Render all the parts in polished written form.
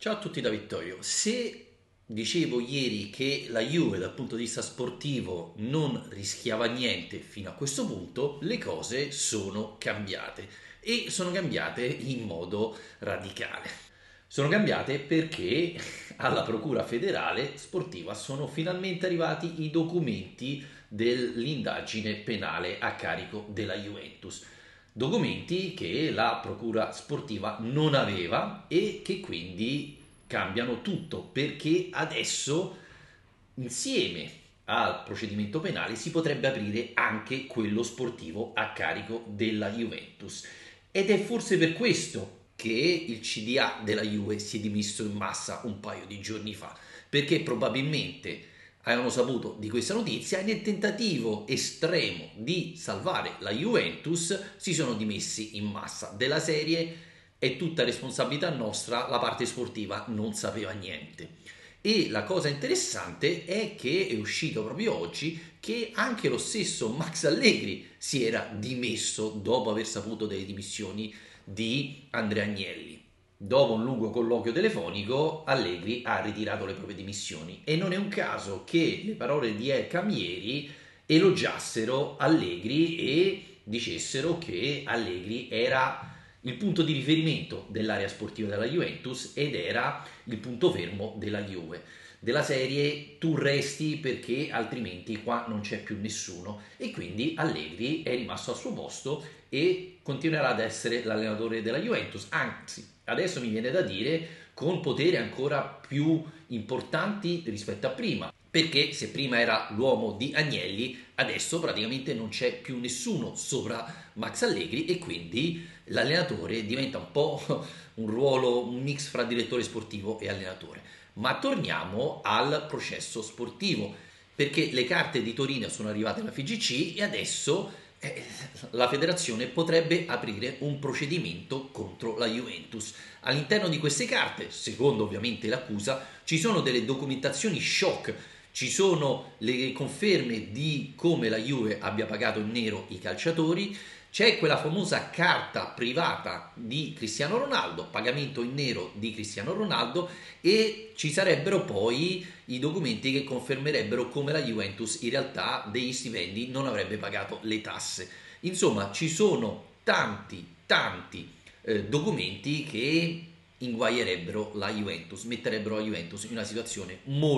Ciao a tutti da Vittorio. Se dicevo ieri che la Juve dal punto di vista sportivo non rischiava niente fino a questo punto, le cose sono cambiate e sono cambiate in modo radicale. Sono cambiate perché alla Procura federale sportiva sono finalmente arrivati i documenti dell'indagine penale a carico della Juventus. Documenti che la procura sportiva non aveva e che quindi cambiano tutto perché adesso insieme al procedimento penale si potrebbe aprire anche quello sportivo a carico della Juventus ed è forse per questo che il CDA della Juve si è dimesso in massa un paio di giorni fa, perché probabilmente avevano saputo di questa notizia e nel tentativo estremo di salvare la Juventus si sono dimessi in massa. Della serie è tutta responsabilità nostra, la parte sportiva non sapeva niente. E la cosa interessante è che è uscito proprio oggi che anche lo stesso Max Allegri si era dimesso dopo aver saputo delle dimissioni di Andrea Agnelli. Dopo un lungo colloquio telefonico, Allegri ha ritirato le proprie dimissioni e non è un caso che le parole di El Cambieri elogiassero Allegri e dicessero che Allegri era il punto di riferimento dell'area sportiva della Juventus ed era il punto fermo della Juve. Della serie tu resti perché altrimenti qua non c'è più nessuno e quindi Allegri è rimasto al suo posto e continuerà ad essere l'allenatore della Juventus, anzi adesso mi viene da dire con poteri ancora più importanti rispetto a prima, perché se prima era l'uomo di Agnelli, adesso praticamente non c'è più nessuno sopra Max Allegri e quindi l'allenatore diventa un po' un ruolo, un mix fra direttore sportivo e allenatore. Ma torniamo al processo sportivo, perché le carte di Torino sono arrivate alla FIGC e adesso la federazione potrebbe aprire un procedimento contro la Juventus. All'interno di queste carte, secondo ovviamente l'accusa, ci sono delle documentazioni shock, ci sono le conferme di come la Juve abbia pagato in nero i calciatori, c'è quella famosa carta privata di Cristiano Ronaldo, pagamento in nero di Cristiano Ronaldo e ci sarebbero poi i documenti che confermerebbero come la Juventus in realtà degli stipendi non avrebbe pagato le tasse. Insomma, ci sono tanti documenti che inguaierebbero la Juventus, metterebbero la Juventus in una situazione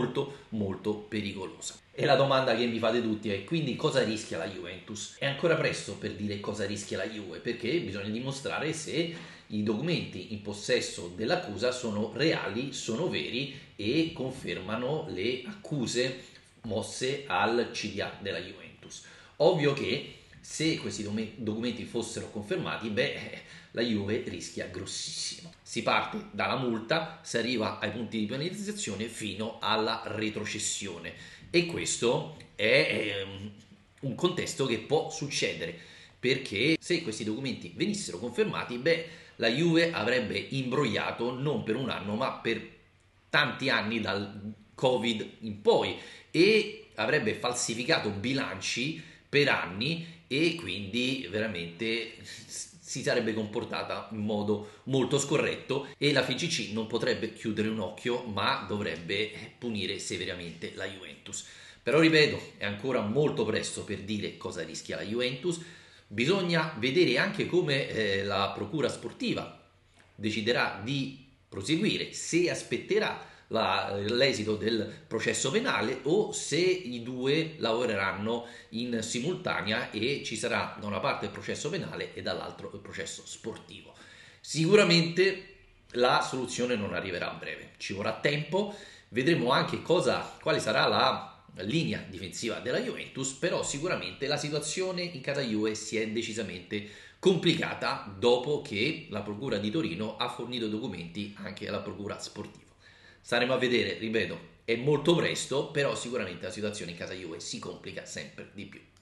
molto pericolosa. E la domanda che mi fate tutti è quindi cosa rischia la Juventus? È ancora presto per dire cosa rischia la Juve perché bisogna dimostrare se i documenti in possesso dell'accusa sono reali, sono veri e confermano le accuse mosse al CDA della Juventus. Ovvio che se questi documenti fossero confermati, la Juve rischia grossissimo. Si parte dalla multa, si arriva ai punti di penalizzazione fino alla retrocessione e questo è un contesto che può succedere perché se questi documenti venissero confermati, la Juve avrebbe imbrogliato non per un anno ma per tanti anni dal Covid in poi e avrebbe falsificato bilanci per anni e quindi veramente si sarebbe comportata in modo molto scorretto e la FIGC non potrebbe chiudere un occhio ma dovrebbe punire severamente la Juventus. Però ripeto, è ancora molto presto per dire cosa rischia la Juventus, bisogna vedere anche come la procura sportiva deciderà di proseguire, se aspetterà l'esito del processo penale o se i due lavoreranno in simultanea e ci sarà da una parte il processo penale e dall'altro il processo sportivo. Sicuramente la soluzione non arriverà a breve, ci vorrà tempo, vedremo anche quale sarà la linea difensiva della Juventus, però sicuramente la situazione in casa Juve si è decisamente complicata dopo che la Procura di Torino ha fornito documenti anche alla Procura sportiva. Staremo a vedere, ripeto, è molto presto, però sicuramente la situazione in casa Juve si complica sempre di più.